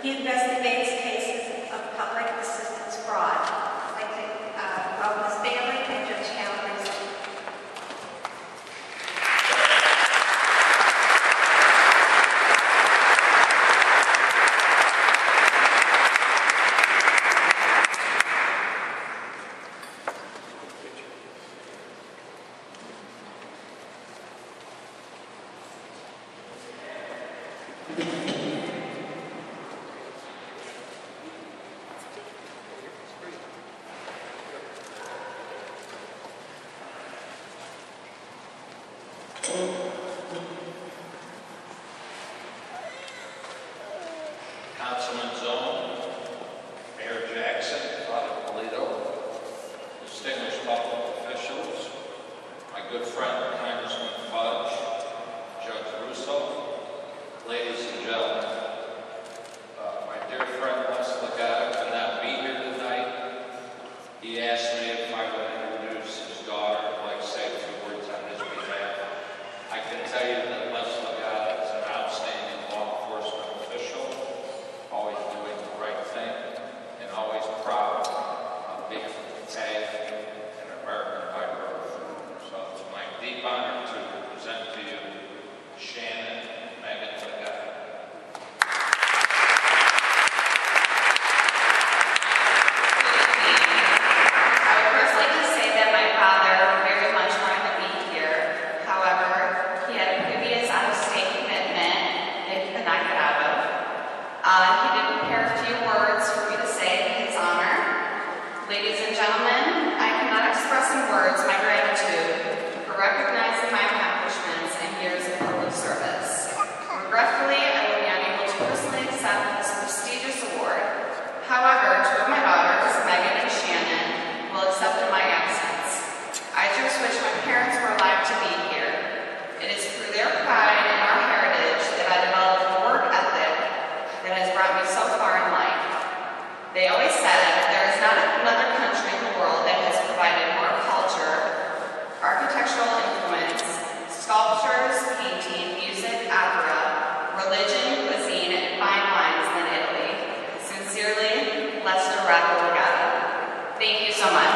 He investigates cases of public assistance fraud. I'd like to welcome Ms. Bailey and Judge Calabrese. Councilman Zone, Mayor Jackson, Father Polito, distinguished public officials, my good friend Congressman Fudge, Judge Russo, ladies and gentlemen. My dear friend Lagatta could not be here tonight. He asked me if I would introduce his daughter. I'd like to say a few words on his behalf. I can tell you that Lagatta is an outstanding law enforcement official, always doing the right thing, and always proud of being an American by birth. So it's my deep honor to present to you Shannon Megan Lagatta. I would first like to say that my father very much wanted to be here. However, he had a previous out-of-state commitment that he could not get out of. He did prepare a few words for me to say in his honor. Ladies and gentlemen, I cannot express in words my gratitude for recognizing my accomplishments and years of public service. Regretfully, I will be unable to personally accept this prestigious award. However, two of my daughters, Megan and Shannon, will accept in my absence. I just wish my parents were alive to be here. It is through their pride in our heritage that I developed a work ethic that has brought me so far in life. They always said there is not another country in the world that has provided more culture, architectural influence, sculptures, painting, music, opera, religion, cuisine, and fine wines than Italy. Sincerely, Lagatta. Thank you so much.